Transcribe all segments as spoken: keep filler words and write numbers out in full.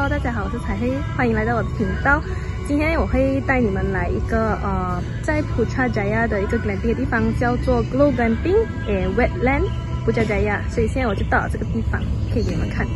Hello， 大家好，我是彩黑，欢迎来到我的频道。今天我会带你们来一个呃，在 Putrajaya 的一个 glamping 的地方，叫做 Glamping Wetland Putrajaya。所以现在我就到了这个地方，可以给你们看。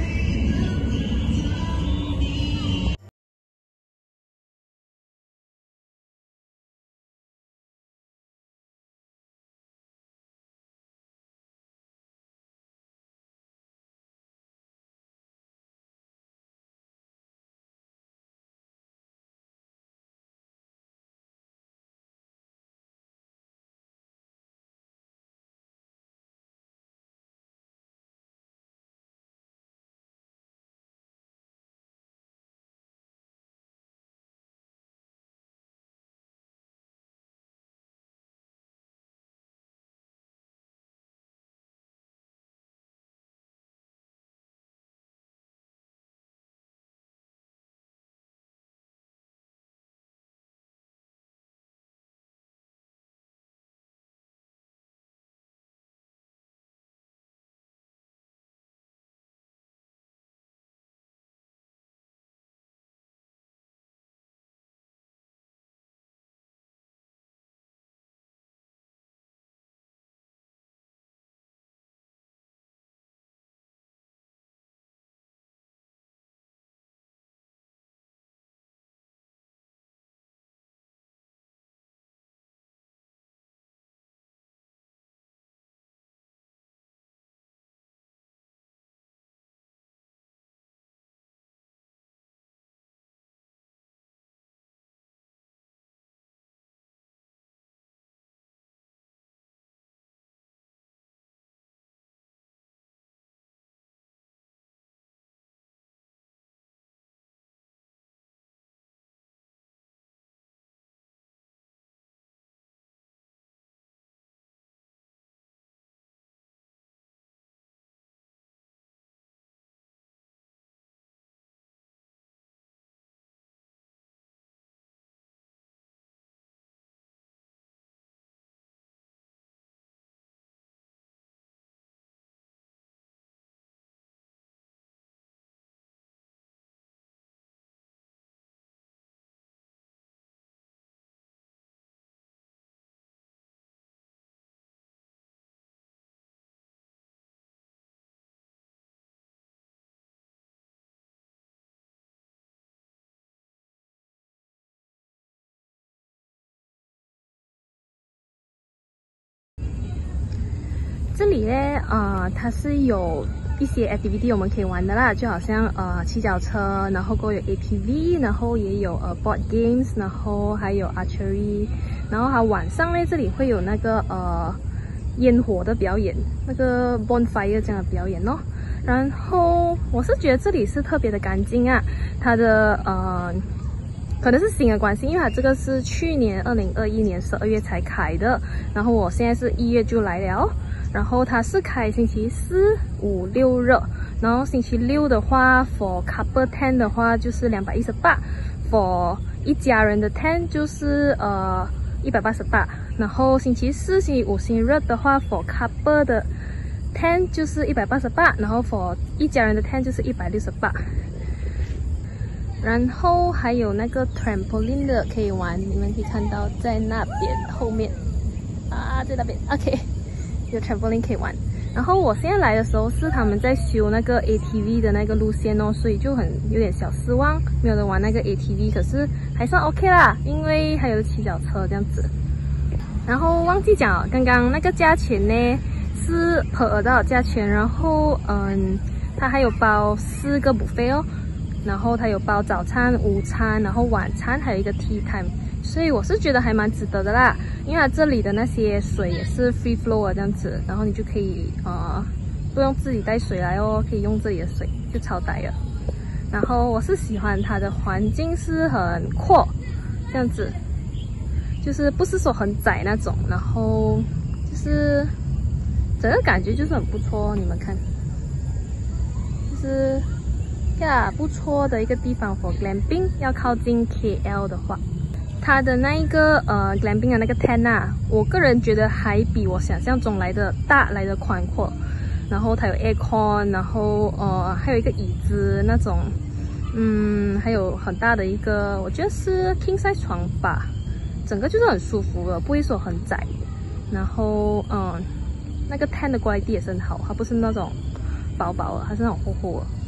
这里呢，呃，它是有一些 activity 我们可以玩的啦，就好像呃骑脚车，然后过有 A T V， 然后也有呃 board games， 然后还有 Archery， 然后还晚上呢，这里会有那个呃烟火的表演，那个 bonfire 这样的表演哦。然后我是觉得这里是特别的干净啊，它的呃。 可能是新的关系，因为它这个是去年二零二一年十二月才开的，然后我现在是一月就来了，然后它是开星期四、五、六日，然后星期六的话 ，for couple tent 的话就是两百一十八 ，for 一家人的 tent 就是呃一百八十八，然后星期四、星期五、星期日的话 ，for couple 的 tent 就是一百八十八，然后 for 一家人的 tent 就是一百六十八。 然后还有那个 Trampoline 的可以玩，你们可以看到在那边后面啊，在那边 OK， 有 Trampoline 可以玩。然后我现在来的时候是他们在修那个 A T V 的那个路线哦，所以就很有点小失望，没有人玩那个 A T V， 可是还算 OK 啦，因为还有骑脚车这样子。然后忘记讲了，刚刚那个价钱呢是 per adult 价钱，然后嗯，它还有包四个 buffet 哦。 然后它有包早餐、午餐，然后晚餐还有一个 tea time， 所以我是觉得还蛮值得的啦。因为它这里的那些水也是 free flow 这样子，然后你就可以呃不用自己带水来哦，可以用这里的水，就超呆了。然后我是喜欢它的环境是很阔，这样子，就是不是说很窄那种，然后就是整个感觉就是很不错，你们看，就是。 呀，不错的一个地方 for glamping。要靠近 K L 的话，它的那一个呃 glamping 的那个 tent 啊，我个人觉得还比我想象中来的大，来的宽阔。然后它有 aircon， 然后呃还有一个椅子那种， 嗯，还有很大的一个，我觉得是 king size 床吧，整个就是很舒服的，不会说很窄。然后，嗯，那个 tent 的 quality 也是很好，它不是那种薄薄的，它是那种厚厚的。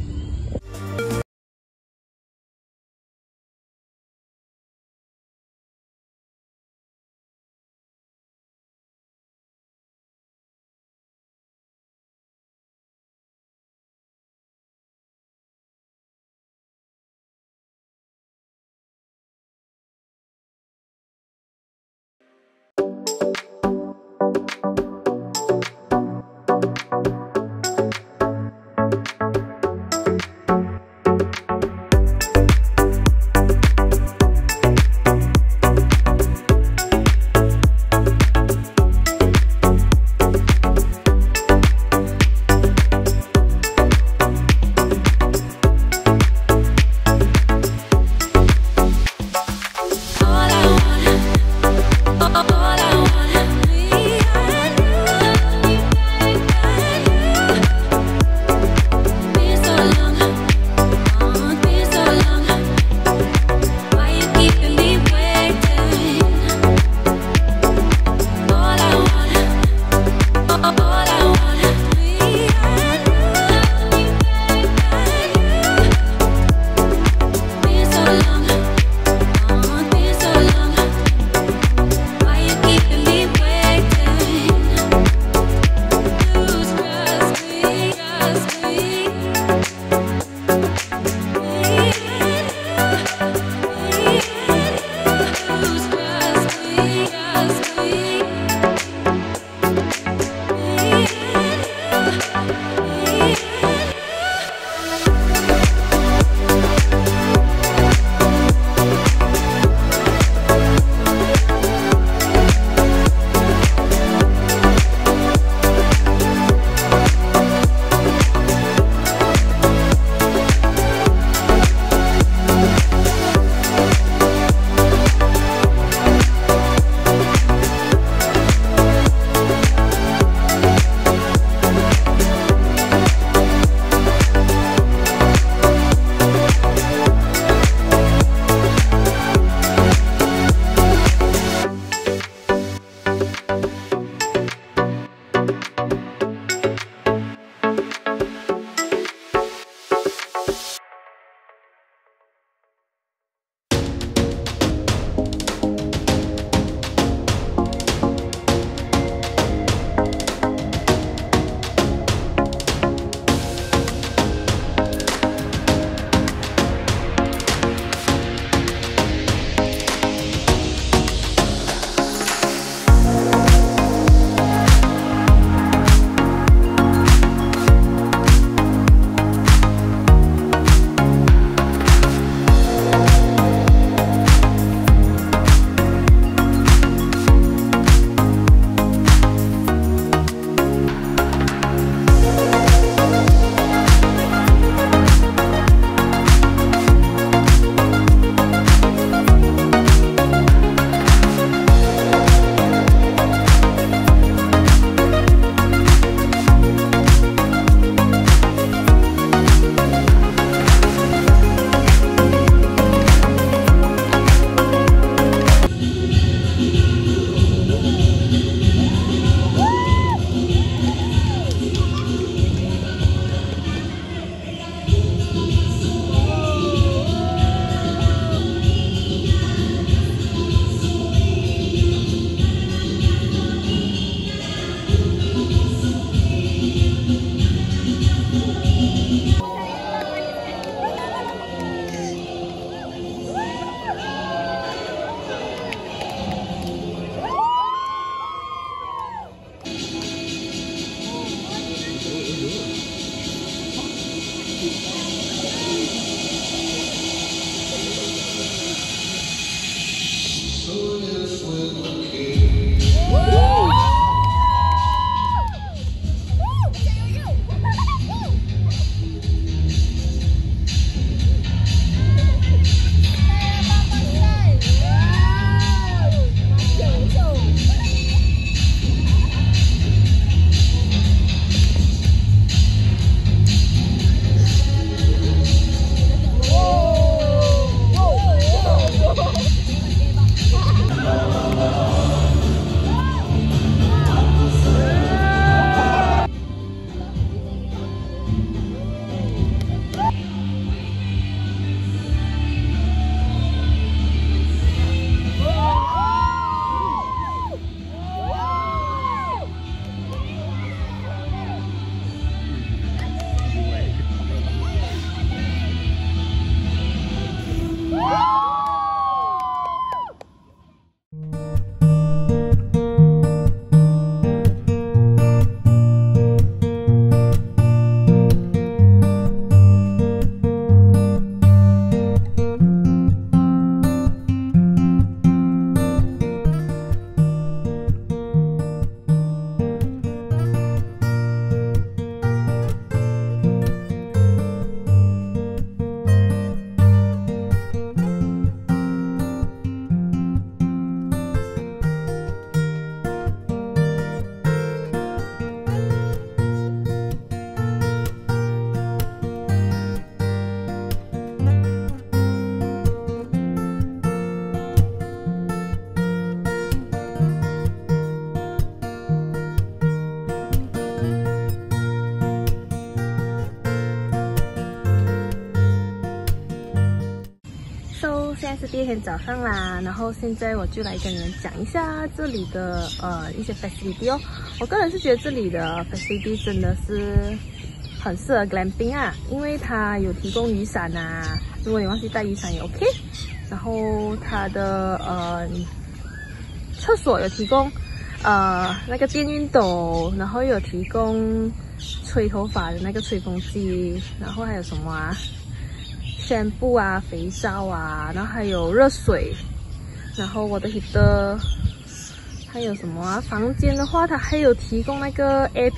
是第二天早上啦，然后现在我就来跟你们讲一下这里的呃一些 facility 哦。我个人是觉得这里的 facility 真的是很适合 glamping 啊，因为它有提供雨伞啊，如果你忘记带雨伞也 OK。然后它的呃厕所有提供呃那个电熨斗，然后有提供吹头发的那个吹风机，然后还有什么啊？宣布啊，肥皂啊，然后还有热水，然后我的 heater， 还有什么啊？房间的话，它还有提供那个 air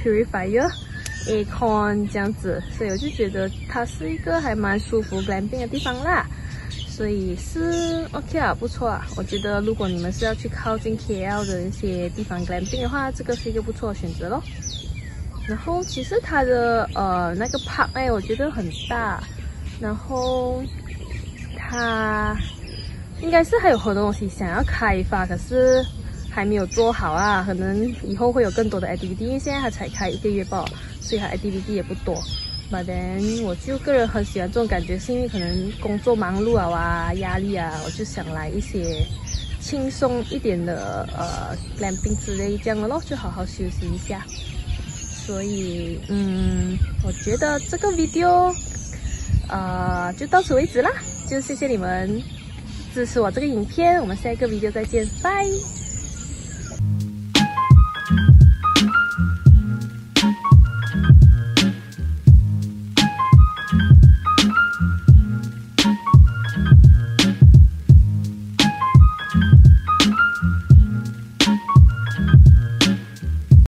purifier、aircon 这样子，所以我就觉得它是一个还蛮舒服 glamping 的地方啦。所以是 OK 啊，不错啊。我觉得如果你们是要去靠近 K L 的一些地方 glamping 的话，这个是一个不错的选择咯。然后其实它的呃那个 park 哎，我觉得很大。然后它应该是还有很多东西想要开发，可是还没有做好啊。可能以后会有更多的 activity， 因为现在它才开一个月吧，所以它 activity 也不多。But then 我就个人很喜欢这种感觉，是因为可能工作忙碌啊啊压力啊，我就想来一些轻松一点的呃 glamping 之类这样的咯，就好好休息一下。所以嗯，我觉得这个 video。呃，就到此为止啦，就谢谢你们支持我这个影片，我们下一个 video 再见，拜。